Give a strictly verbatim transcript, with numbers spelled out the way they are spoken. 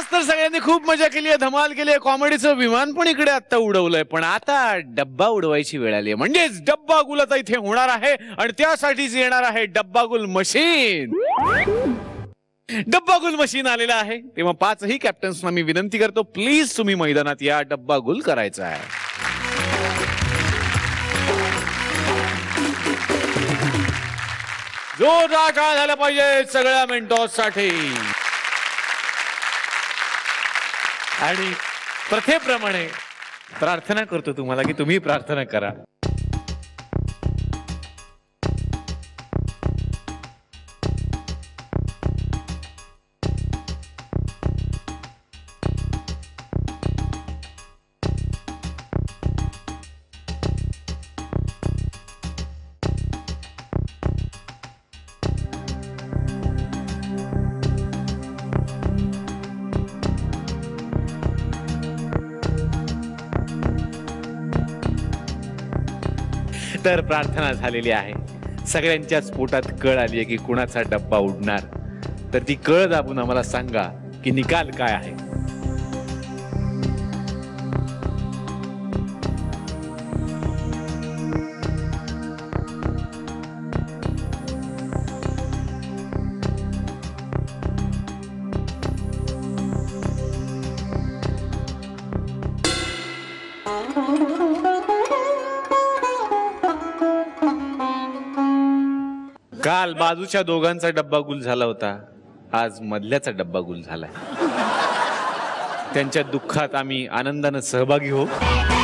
तर सगळ्यांनी खूप मजा केली आहे, धमाल केली आहे, कॉमेडीचं विमान पण इकडे आता उडवलंय, पण आता डब्बा उडवायची वेळ आली आहे. म्हणजेच डब्बा गुल आता इथे होणार आहे आणि त्यासाठीच येणार आहे डब्बा गुल मशीन. डब्बा गुल मशीन आलेला आहे, तेव्हा पाचही कॅप्टन्सना मी विनंती करतो, प्लीज तुम्ही मैदानात या, डब्बा गुल करायचा आहे. जोरदार टाळ्या झाल्या पाहिजे सगळ्या मेंटॉस साठी. आणि प्रथेप्रमाणे प्रार्थना करतो तुम्हाला की तुम्ही प्रार्थना करा. तर प्रार्थना झालेली आहे, सगळ्यांच्याच पोटात कळ आली आहे की कुणाचा डब्बा उडणार. तर ती कळ दाबून आम्हाला सांगा की निकाल काय आहे. काल बाजूच्या दोघांचा डब्बा गुल झाला होता, आज मधल्याचा डब्बा गुल झालाय. त्यांच्या दुःखात आम्ही आनंदाने सहभागी हो.